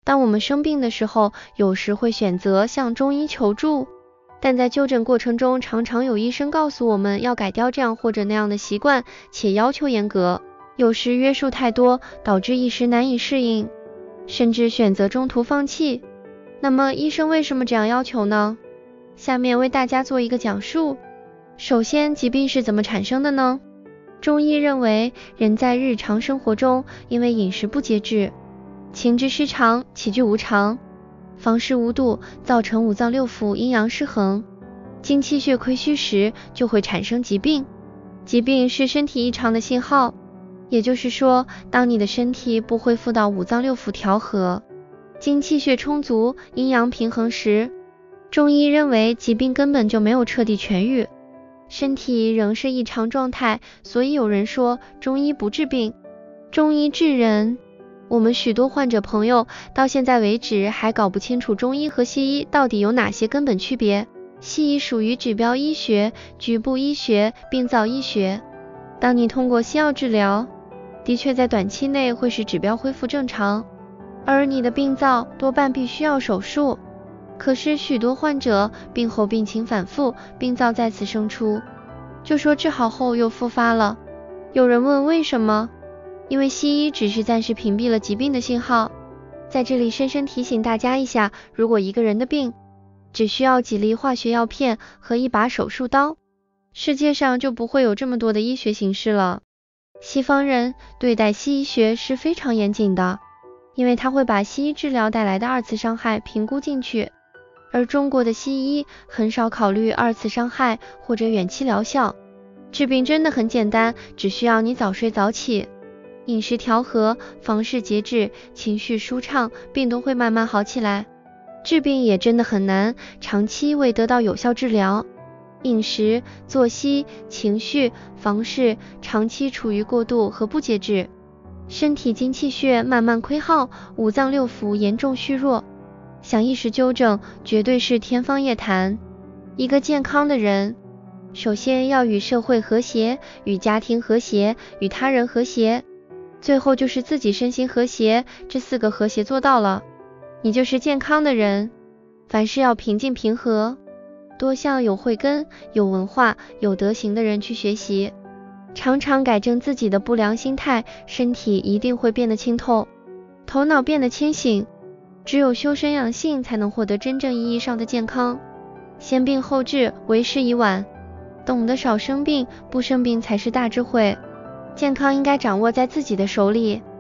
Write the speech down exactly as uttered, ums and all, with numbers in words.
当我们生病的时候，有时会选择向中医求助，但在就诊过程中，常常有医生告诉我们要改掉这样或者那样的习惯，且要求严格，有时约束太多，导致一时难以适应，甚至选择中途放弃。那么医生为什么这样要求呢？下面为大家做一个讲述。首先，疾病是怎么产生的呢？中医认为，人在日常生活中，因为饮食不节制、情志失常、起居无常、房事无度，造成五脏六腑阴阳失衡，精气血亏虚时，就会产生疾病。疾病是身体异常的信号，也就是说，当你的身体不恢复到五脏六腑调和、精气血充足、阴阳平衡时，中医认为疾病根本就没有彻底痊愈，身体仍是异常状态，所以有人说中医不治病，中医治人。我们许多患者朋友到现在为止还搞不清楚中医和西医到底有哪些根本区别。西医属于指标医学、局部医学、病灶医学。当你通过西药治疗，的确在短期内会使指标恢复正常，而你的病灶多半必须要手术。可是许多患者病后病情反复，病灶再次生出，就说治好后又复发了。有人问为什么？因为西医只是暂时屏蔽了疾病的信号。在这里深深提醒大家一下，如果一个人的病只需要几粒化学药片和一把手术刀，世界上就不会有这么多的医学形式了。西方人对待西医学是非常严谨的，因为他会把西医治疗带来的二次伤害评估进去，而中国的西医很少考虑二次伤害或者远期疗效。治病真的很简单，只需要你早睡早起，饮食调和，房事节制，情绪舒畅，病都会慢慢好起来。治病也真的很难，长期未得到有效治疗，饮食、作息、情绪、房事长期处于过度和不节制，身体精气血慢慢亏耗，五脏六腑严重虚弱，想一时纠正，绝对是天方夜谭。一个健康的人，首先要与社会和谐，与家庭和谐，与他人和谐，最后就是自己身心和谐，这四个和谐做到了，你就是健康的人。凡事要平静平和，多向有慧根、有文化、有德行的人去学习，常常改正自己的不良心态，身体一定会变得清透，头脑变得清醒。只有修身养性，才能获得真正意义上的健康。先病后治，为时已晚。懂得少生病，不生病才是大智慧。健康应该掌握在自己的手里。